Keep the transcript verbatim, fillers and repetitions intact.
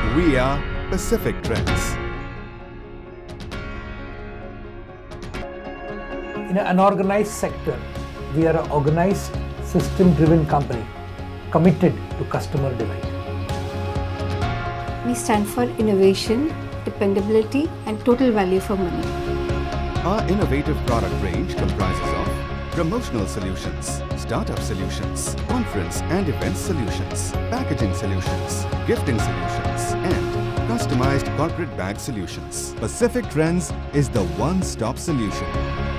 We are Pacific Trends. In an unorganized sector, we are an organized, system-driven company committed to customer delight. We stand for innovation, dependability, and total value for money. Our innovative product range comprises of promotional solutions, startup solutions, conference and event solutions, packaging solutions, gifting solutions, and customized corporate bag solutions. Pacific Trends is the one-stop solution.